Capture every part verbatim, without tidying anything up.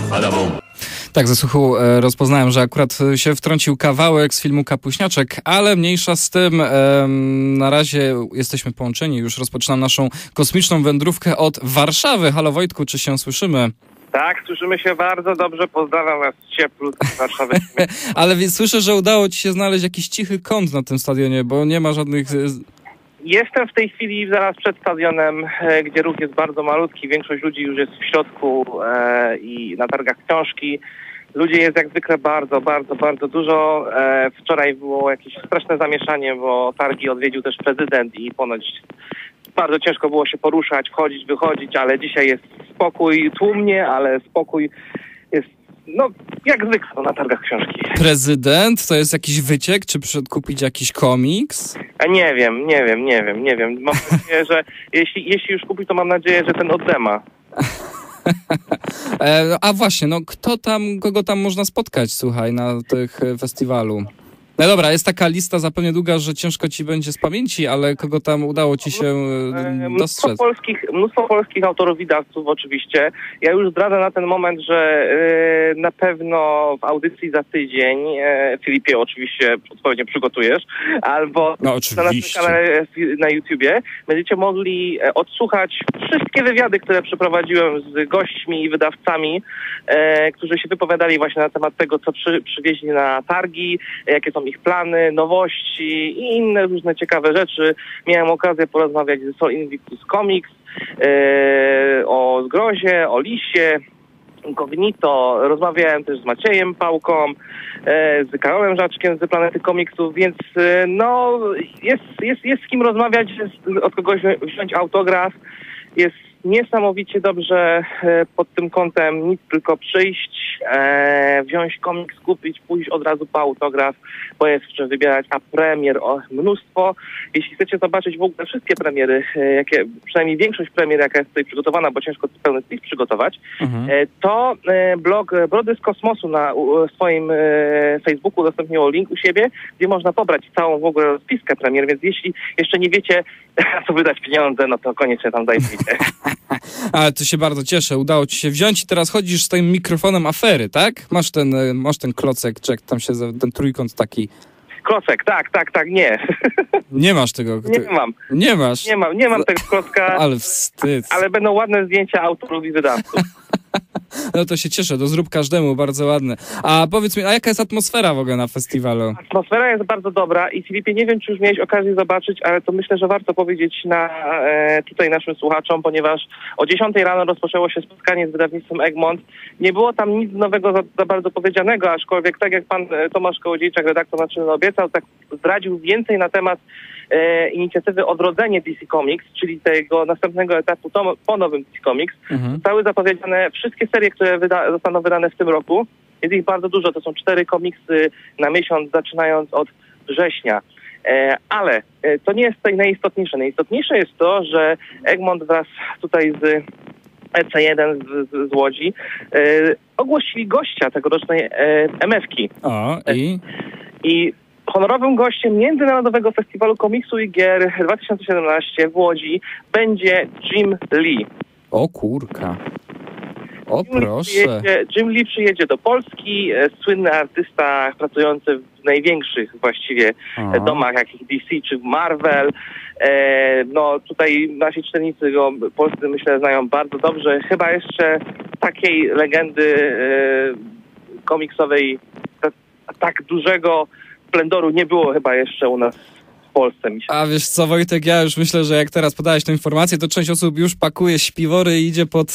Tak, ze słuchu e, rozpoznałem, że akurat się wtrącił kawałek z filmu Kapuśniaczek, ale mniejsza z tym. E, na razie jesteśmy połączeni, już rozpoczynam naszą kosmiczną wędrówkę od Warszawy. Halo Wojtku, czy się słyszymy? Tak, słyszymy się bardzo dobrze. Pozdrawiam was cieplu z Warszawy. Ale słyszę, że udało ci się znaleźć jakiś cichy kąt na tym stadionie, bo nie ma żadnych... Jestem w tej chwili zaraz przed stadionem, e, gdzie ruch jest bardzo malutki. Większość ludzi już jest w środku e, i na targach książki. Ludzi jest jak zwykle bardzo, bardzo, bardzo dużo. E, wczoraj było jakieś straszne zamieszanie, bo targi odwiedził też prezydent i ponoć bardzo ciężko było się poruszać, wchodzić, wychodzić, ale dzisiaj jest spokój, tłumnie, ale spokój jest, no, jak zwykle na targach książki. Prezydent? To jest jakiś wyciek? Czy przyszedł kupić jakiś komiks? A nie wiem, nie wiem, nie wiem, nie wiem. Mam nadzieję, że jeśli, jeśli już kupi, to mam nadzieję, że ten oddema. e, a właśnie, no kto tam, kogo tam można spotkać, słuchaj, na tych festiwalu? No dobra, jest taka lista zapewne długa, że ciężko ci będzie z pamięci, ale kogo tam udało ci się dostrzec? Mnóstwo polskich, mnóstwo polskich autorów, wydawców oczywiście. Ja już zdradzę na ten moment, że yy, na pewno w audycji za tydzień, yy, Filipie, oczywiście odpowiednio przygotujesz, albo no, na naszym kanale na YouTubie będziecie mogli odsłuchać wszystkie wywiady, które przeprowadziłem z gośćmi i wydawcami, yy, którzy się wypowiadali właśnie na temat tego, co przy, przywieźli na targi, jakie są ich plany, nowości i inne różne ciekawe rzeczy. Miałem okazję porozmawiać ze Sol Invictus Comics, e, o Zgrozie, o Lisie, Incognito. Rozmawiałem też z Maciejem Pałką, e, z Karolem Żaczkiem z Planety Komiksów, więc e, no jest, jest, jest z kim rozmawiać, jest od kogoś wziąć autograf. Jest niesamowicie dobrze e, pod tym kątem, nic tylko przyjść, e, wziąć komiks, kupić, pójść od razu po autograf, bo jest w czym wybierać, a premier o mnóstwo. Jeśli chcecie zobaczyć w ogóle wszystkie premiery, e, jakie, przynajmniej większość premier, jaka jest tutaj przygotowana, bo ciężko pełny spis przygotować, mhm. e, to e, blog Brody z Kosmosu na u, swoim e, Facebooku udostępniło link u siebie, gdzie można pobrać całą w ogóle rozpiskę premier, więc jeśli jeszcze nie wiecie, na co wydać pieniądze, no to koniecznie tam dajcie. Ale to się bardzo cieszę, udało ci się wziąć i teraz chodzisz z tym mikrofonem afery, tak? Masz ten, masz ten klocek, czy jak tam się, ten trójkąt taki. Klocek, tak, tak, tak, nie. Nie masz tego. Nie mam. Nie masz? Nie mam, nie mam tego klocka. Ale wstyd. Ale będą ładne zdjęcia autorów i wydawców. No to się cieszę, to zrób każdemu, bardzo ładne. A powiedz mi, a jaka jest atmosfera w ogóle na festiwalu? Atmosfera jest bardzo dobra i Filipie, nie wiem, czy już miałeś okazję zobaczyć, ale to myślę, że warto powiedzieć na e, tutaj naszym słuchaczom, ponieważ o dziesiątej rano rozpoczęło się spotkanie z wydawnictwem Egmont. Nie było tam nic nowego za, za bardzo powiedzianego, aczkolwiek tak jak pan Tomasz Kołodziejczak, redaktor naczelny, obiecał, tak zdradził więcej na temat e, inicjatywy Odrodzenie D C Comics, czyli tego następnego etapu to, po nowym D C Comics. Mhm. Zostały zapowiedziane wszystkie serie, które wyda zostaną wydane w tym roku. Jest ich bardzo dużo, to są cztery komiksy na miesiąc, zaczynając od września. E, ale e, to nie jest tutaj najistotniejsze. Najistotniejsze jest to, że Egmont wraz tutaj z E C jeden z, z, z Łodzi e, ogłosili gościa tegorocznej e, em efki. O, i? I honorowym gościem Międzynarodowego Festiwalu Komiksu i Gier dwa tysiące siedemnaście w Łodzi będzie Jim Lee. O kurka. O Jim proszę. Lee przyjedzie, Jim Lee przyjedzie do Polski, e, słynny artysta pracujący w największych właściwie Aha. domach, jakich D C czy Marvel. E, no tutaj nasi czytelnicy go polscy myślę znają bardzo dobrze. Chyba jeszcze takiej legendy e, komiksowej ta, tak dużego splendoru nie było chyba jeszcze u nas w Polsce. Mi się. A wiesz co, Wojtek, ja już myślę, że jak teraz podałeś tę informację, to część osób już pakuje śpiwory i idzie pod...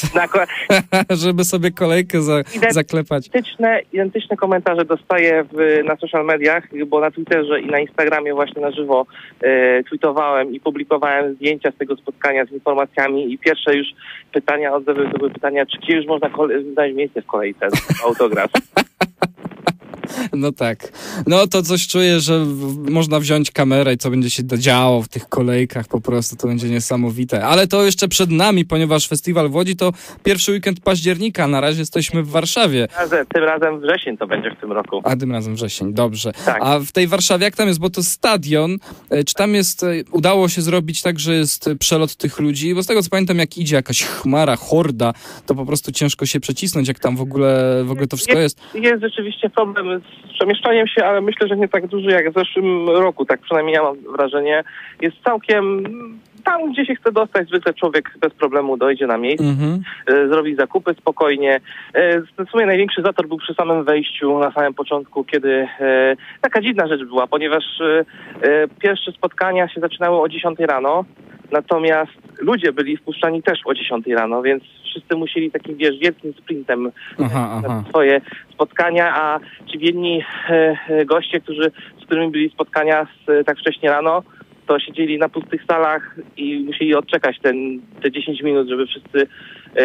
żeby sobie kolejkę za, zaklepać. Identyczne, identyczne komentarze dostaję w, na social mediach, bo na Twitterze i na Instagramie właśnie na żywo e, tweetowałem i publikowałem zdjęcia z tego spotkania z informacjami i pierwsze już pytania, odzewy to były pytania, czy gdzie już można znaleźć miejsce w kolejce, autograf. No tak. No to coś czuję, że w, można wziąć kamerę i co będzie się działo w tych kolejkach, po prostu to będzie niesamowite. Ale to jeszcze przed nami, ponieważ festiwal w Łodzi to pierwszy weekend października. Na razie jesteśmy w Warszawie. Razem, tym razem wrzesień to będzie w tym roku. A tym razem wrzesień, dobrze. Tak. A w tej Warszawie jak tam jest? Bo to stadion. Czy tam jest, udało się zrobić tak, że jest przelot tych ludzi? Bo z tego co pamiętam, jak idzie jakaś chmara, horda, to po prostu ciężko się przecisnąć, jak tam w ogóle, w ogóle to wszystko jest. Jest, jest rzeczywiście problem z przemieszczaniem się, ale myślę, że nie tak duży jak w zeszłym roku, tak przynajmniej ja mam wrażenie. Jest całkiem tam, gdzie się chce dostać, zwykle człowiek bez problemu dojdzie na miejsce, mm-hmm. zrobi zakupy spokojnie. W sumie największy zator był przy samym wejściu, na samym początku, kiedy taka dziwna rzecz była, ponieważ pierwsze spotkania się zaczynały o dziesiątej rano, natomiast ludzie byli wpuszczani też o dziesiątej rano, więc wszyscy musieli takim, wiesz, wielkim sprintem aha, aha. na swoje spotkania, a ci biedni e, goście, którzy, z którymi byli spotkania z, tak wcześnie rano, to siedzieli na pustych salach i musieli odczekać ten, te dziesięć minut, żeby wszyscy e,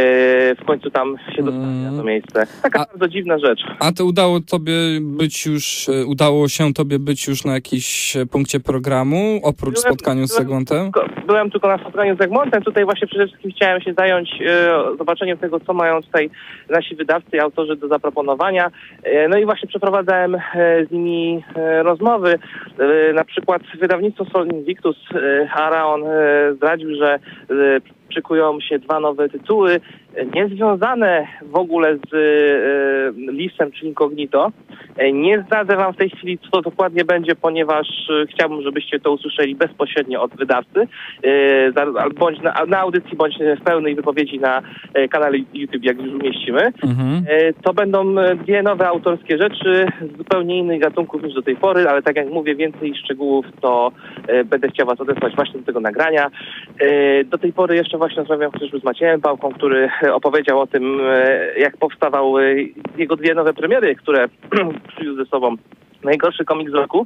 w końcu tam się dostali mm. na to miejsce. Taka a, bardzo dziwna rzecz. A to udało tobie być już, udało się tobie być już na jakimś punkcie programu, oprócz byłem, spotkania z Egmontem? Byłem tylko na spotkaniu z Egmontem. Tutaj właśnie przede wszystkim chciałem się zająć e, zobaczeniem tego, co mają tutaj nasi wydawcy i autorzy do zaproponowania. E, no i właśnie przeprowadzałem e, z nimi e, rozmowy. E, na przykład wydawnictwo Sol Invictus e, Araon e, zdradził, że e, szykują się dwa nowe tytuły, niezwiązane w ogóle z e, listem czy incognito. E, nie zdradzę wam w tej chwili, co to dokładnie będzie, ponieważ e, chciałbym, żebyście to usłyszeli bezpośrednio od wydawcy, e, za, bądź na, na audycji, bądź w pełnej wypowiedzi na e, kanale YouTube, jak już umieścimy. Mhm. E, to będą dwie nowe autorskie rzeczy z zupełnie innych gatunków niż do tej pory, ale tak jak mówię, więcej szczegółów to e, będę chciał was odesłać właśnie do tego nagrania. E, do tej pory jeszcze właśnie rozmawiam chociażby z Maciejem Pałką, który opowiedział o tym, jak powstawały jego dwie nowe premiery, które przywiózł ze sobą. Najgorszy komiks roku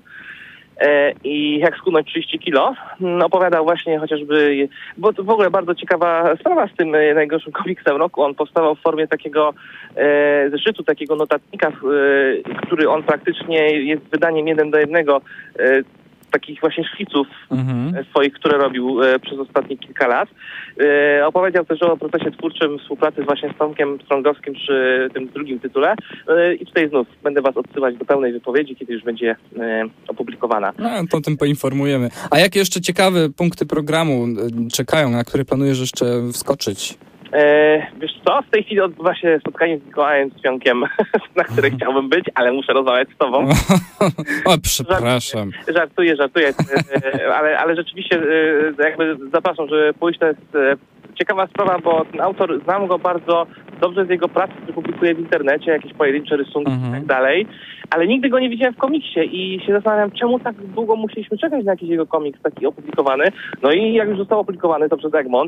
i jak schudnąć trzydzieści kilo. Opowiadał właśnie chociażby, bo to w ogóle bardzo ciekawa sprawa z tym najgorszym komiksem roku. On powstawał w formie takiego e, zeszytu, takiego notatnika, e, który on praktycznie jest wydaniem jeden do jednego e, takich właśnie szkiców mhm. swoich, które robił e, przez ostatnie kilka lat. E, opowiedział też o procesie twórczym współpracy właśnie z Tomkiem Strągowskim przy tym drugim tytule. E, I tutaj znów będę was odsyłać do pełnej wypowiedzi, kiedy już będzie e, opublikowana. No, to o tym poinformujemy. A jakie jeszcze ciekawe punkty programu czekają, na które planujesz jeszcze wskoczyć? E, wiesz co, w tej chwili odbywa się spotkanie z Mikołajem Świąkiem, na które chciałbym być, ale muszę rozmawiać z tobą. O, przepraszam. Żart, żartuję, żartuję, e, ale, ale rzeczywiście e, jakby zapraszam, żeby pójść. To jest e, ciekawa sprawa, bo ten autor, znam go bardzo dobrze z jego pracy, który publikuje w internecie, jakieś pojedyncze rysunki mhm. i tak dalej, ale nigdy go nie widziałem w komiksie i się zastanawiam, czemu tak długo musieliśmy czekać na jakiś jego komiks taki opublikowany. No i jak już został opublikowany, to przez Egmont.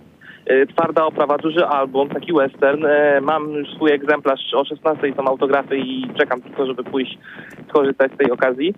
Twarda oprawa, duży album, taki western. Mam już swój egzemplarz o szesnastej, są autografy i czekam tylko, żeby pójść skorzystać z tej okazji.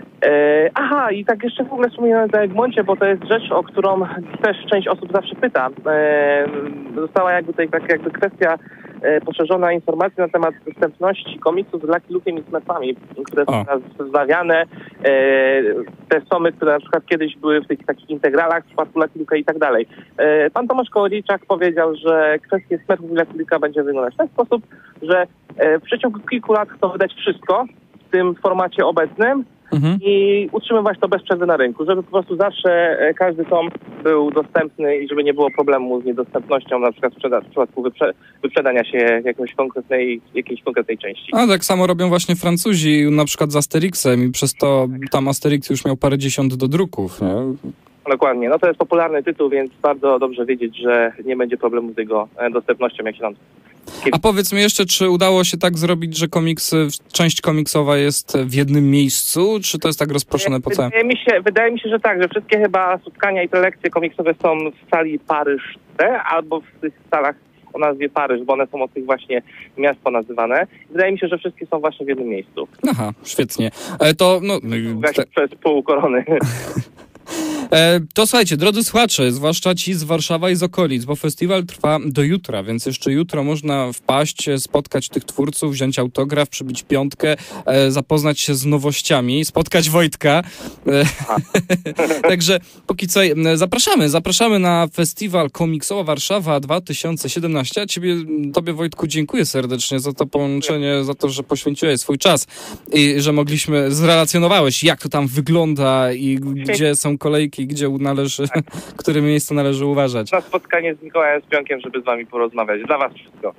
E, aha, i tak jeszcze w ogóle wspominałem o Egmoncie, bo to jest rzecz, o którą też część osób zawsze pyta. E, została jakby tutaj tak jakby kwestia e, poszerzona informacji na temat dostępności komiksów z Lucky Luke'iem i Smurfami, które są teraz wznawiane. E, te somy, które na przykład kiedyś były w tych takich integralach w przypadku Lucky Luke'a i tak dalej. E, pan Tomasz Kołodziejczak powiedział, że kwestia Smurfów i Lucky Luke'a będzie wyglądać w ten sposób, że e, w przeciągu kilku lat chcą wydać wszystko w tym formacie obecnym, Mhm. i utrzymywać to bez przerwy na rynku, żeby po prostu zawsze każdy tom był dostępny i żeby nie było problemu z niedostępnością, na przykład w przypadku wyprze- wyprzedania się jakiejś konkretnej, jakiejś konkretnej części. A tak samo robią właśnie Francuzi, na przykład z Asterixem i przez to tam Asterix już miał parędziesiąt do druków, nie? Dokładnie. No to jest popularny tytuł, więc bardzo dobrze wiedzieć, że nie będzie problemu z jego dostępnością, jak się nam... A powiedz mi jeszcze, czy udało się tak zrobić, że komiksy, część komiksowa jest w jednym miejscu, czy to jest tak rozproszone po całym? Wydaje mi się, wydaje mi się, że tak, że wszystkie chyba spotkania i prelekcje komiksowe są w sali Paryż C albo w tych salach o nazwie Paryż, bo one są od tych właśnie miast ponazywane. Wydaje mi się, że wszystkie są właśnie w jednym miejscu. Aha, świetnie. E, to, no... Te... Przez pół korony. E, to słuchajcie, drodzy słuchacze, zwłaszcza ci z Warszawy i z okolic, bo festiwal trwa do jutra, więc jeszcze jutro można wpaść, spotkać tych twórców, wziąć autograf, przybić piątkę, e, zapoznać się z nowościami, spotkać Wojtka. E, także póki co e, zapraszamy, zapraszamy na festiwal Komiksowa Warszawa dwa tysiące siedemnaście. Ciebie, tobie Wojtku dziękuję serdecznie za to połączenie, za to, że poświęciłeś swój czas i że mogliśmy, zrelacjonowałeś, jak to tam wygląda i gdzie są kolejki, gdzie należy, tak. które miejsce należy uważać. Na spotkanie z Mikołajem Śpionkiem, żeby z wami porozmawiać. Dla was wszystko.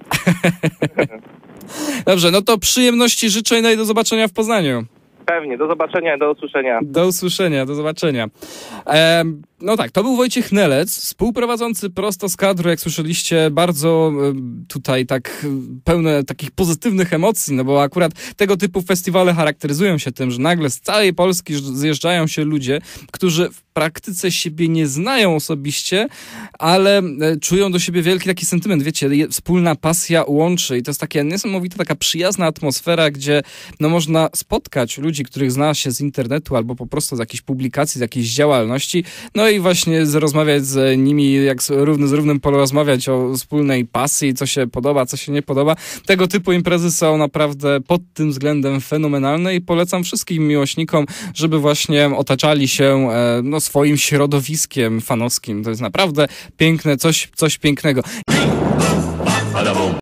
Dobrze, no to przyjemności życzę i do zobaczenia w Poznaniu. Pewnie, do zobaczenia, do usłyszenia. Do usłyszenia, do zobaczenia. E, no tak, to był Wojciech Nelec, współprowadzący prosto z kadru, jak słyszeliście, bardzo e, tutaj tak pełne takich pozytywnych emocji, no bo akurat tego typu festiwale charakteryzują się tym, że nagle z całej Polski zjeżdżają się ludzie, którzy w praktyce siebie nie znają osobiście, ale e, czują do siebie wielki taki sentyment, wiecie, je, wspólna pasja łączy i to jest taka niesamowita, taka przyjazna atmosfera, gdzie no można spotkać ludzi, których zna się z internetu albo po prostu z jakichś publikacji, z jakiejś działalności, no i właśnie rozmawiać z nimi, jak z, równy z równym porozmawiać o wspólnej pasji, co się podoba, co się nie podoba. Tego typu imprezy są naprawdę pod tym względem fenomenalne i polecam wszystkim miłośnikom, żeby właśnie otaczali się e, no, swoim środowiskiem fanowskim. To jest naprawdę piękne, coś, coś pięknego.